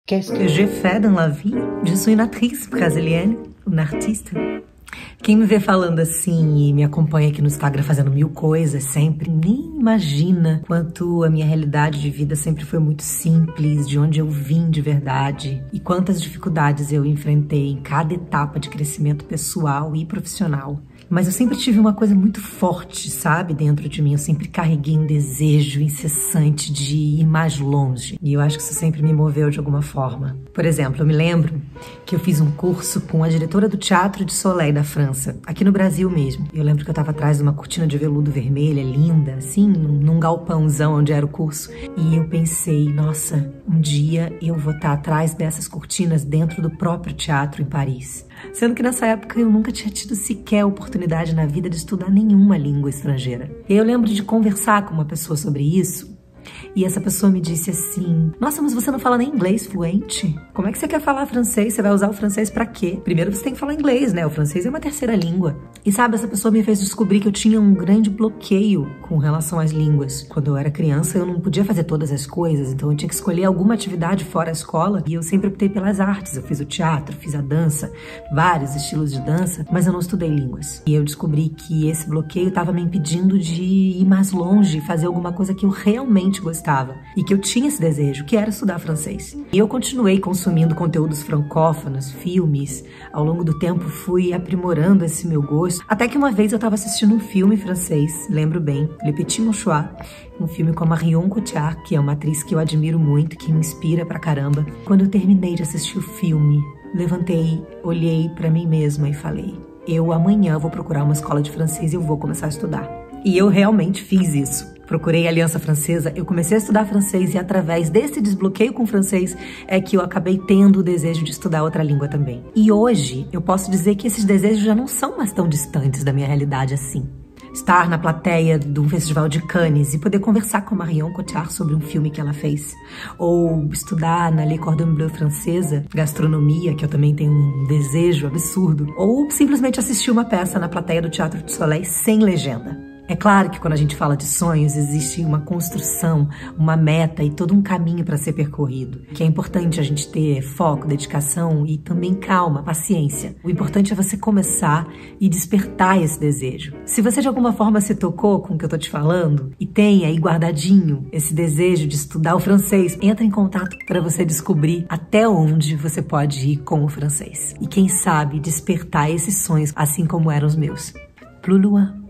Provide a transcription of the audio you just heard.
Qu'est-ce que j'ai fait dans la vie? Je suis une atrice brésilienne, uma artista. Quem me vê falando assim e me acompanha aqui no Instagram fazendo mil coisas sempre, nem imagina quanto a minha realidade de vida sempre foi muito simples, de onde eu vim de verdade e quantas dificuldades eu enfrentei em cada etapa de crescimento pessoal e profissional. Mas eu sempre tive uma coisa muito forte, sabe, dentro de mim. Eu sempre carreguei um desejo incessante de ir mais longe. E eu acho que isso sempre me moveu de alguma forma. Por exemplo, eu me lembro que eu fiz um curso com a diretora do Teatro de Soleil da França, aqui no Brasil mesmo. Eu lembro que eu estava atrás de uma cortina de veludo vermelha, linda, assim, num galpãozão onde era o curso. E eu pensei, nossa, um dia eu vou estar atrás dessas cortinas dentro do próprio teatro em Paris. Sendo que nessa época eu nunca tinha tido sequer a oportunidade na vida de estudar nenhuma língua estrangeira. E eu lembro de conversar com uma pessoa sobre isso, e essa pessoa me disse assim: nossa, mas você não fala nem inglês fluente? Como é que você quer falar francês? Você vai usar o francês pra quê? Primeiro você tem que falar inglês, né? O francês é uma terceira língua. E sabe, essa pessoa me fez descobrir que eu tinha um grande bloqueio com relação às línguas. Quando eu era criança, eu não podia fazer todas as coisas, então eu tinha que escolher alguma atividade fora a escola, e eu sempre optei pelas artes. Eu fiz o teatro, fiz a dança, vários estilos de dança, mas eu não estudei línguas. E eu descobri que esse bloqueio estava me impedindo de ir mais longe, fazer alguma coisa que eu realmente gostava e que eu tinha esse desejo, que era estudar francês. E eu continuei consumindo conteúdos francófonos, filmes. Ao longo do tempo fui aprimorando esse meu gosto, até que uma vez eu estava assistindo um filme francês, lembro bem, Le Petit Mouchoir, um filme com a Marion Cotillard, que é uma atriz que eu admiro muito, que me inspira pra caramba. Quando eu terminei de assistir o filme, levantei, olhei pra mim mesma e falei: eu amanhã vou procurar uma escola de francês e eu vou começar a estudar. E eu realmente fiz isso. Procurei a Aliança Francesa, eu comecei a estudar francês e através desse desbloqueio com o francês é que eu acabei tendo o desejo de estudar outra língua também. E hoje eu posso dizer que esses desejos já não são mais tão distantes da minha realidade assim. Estar na plateia do Festival de Cannes e poder conversar com a Marion Cotillard sobre um filme que ela fez. Ou estudar na Le Cordon Bleu francesa, gastronomia, que eu também tenho um desejo absurdo. Ou simplesmente assistir uma peça na plateia do Teatro de Soleil sem legenda. É claro que quando a gente fala de sonhos, existe uma construção, uma meta e todo um caminho para ser percorrido. Que é importante a gente ter foco, dedicação e também calma, paciência. O importante é você começar e despertar esse desejo. Se você de alguma forma se tocou com o que eu tô te falando e tem aí guardadinho esse desejo de estudar o francês, entra em contato para você descobrir até onde você pode ir com o francês. E quem sabe despertar esses sonhos, assim como eram os meus. Plus loin.